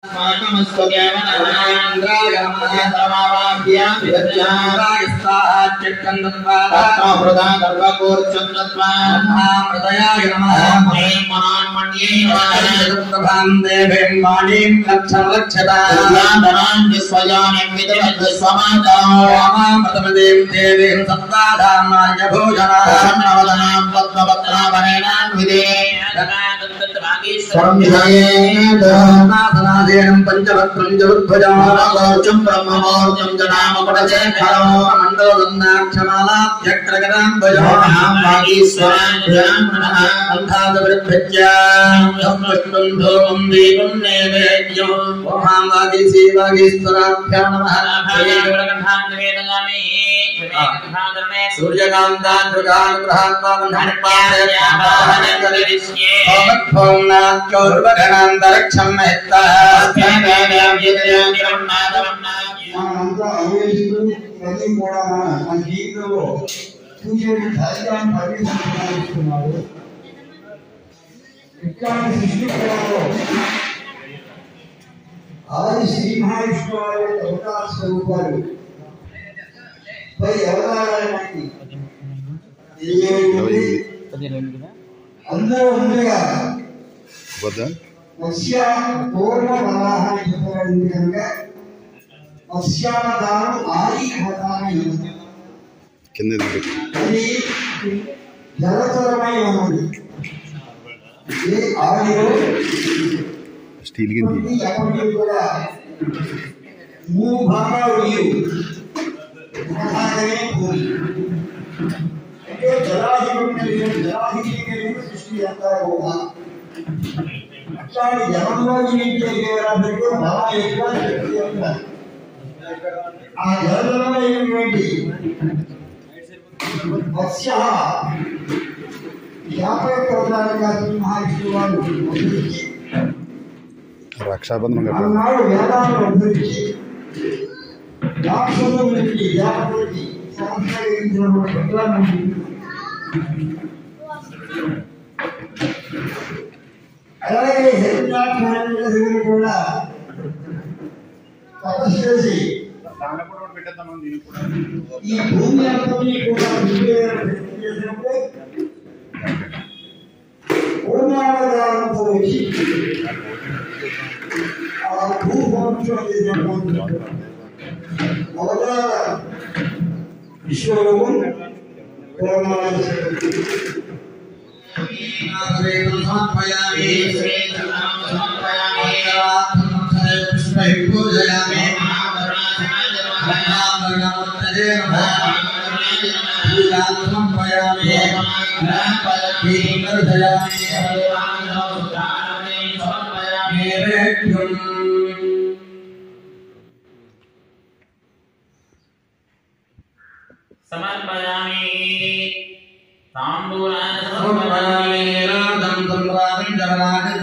पंचवक्त्रं जगद्भुजं गौचम ब्रह्ममूर्तिं जनामपटशेखरं मण्डलगन्धाक्षमालाभ्यग्रगदां भजोऽहं वागीश्वराभ्यां नमः अन्धादवृद्धज्ञां विष्णुं धूमं दीपं नैवेद्यं ओहां वागीश्वराभ्यां नमः सूर्यकान्तान्तर्गानुग्रहात्मावधानपादरक्षं मेत्ता ఆది శ్రీ మహావిష్ణువు అవతార స్వరూపాలు పై అవతారానికి అందరూ ఉండగా మత్స్య పూర్వ వరాహ చెప్పబడింది కనుక మత్స్యావతారం ఆది అవతారం అది జలచరమై ఉన్నది. ఈ ఆదిలో ఎప్పటికీ కూడా మూడు భాగాలు భూమి అంటే జలాధిపతి సృష్టి అంతా కూడా అట్లాంటి జలంలో జీవించేటువంటి బాగా ఎక్కువ శక్తి ఉంటారు. ఆ జలంలో అయినటువంటి మత్స్య వ్యాపారంగా సింహావిష్ణు వారు రక్షాబంధనం అన్నాడు వేదాలను ఉద్ధరించి రాక్షసుల నుంచి దేవతలకి సంస్కరించినటువంటి అలాగే హరినాథాన్ని కూడా తపస్సు చేసి ఈ భూమి అంతని కూడా చేసినప్పుడు పూర్ణావతారంతో వచ్చి ఆ భూభంశం చేసినటువంటి అవతార విశ్వరూపం समर्पयामि तांबूलान समर्पयामि राधं संवादं जगन्नाथं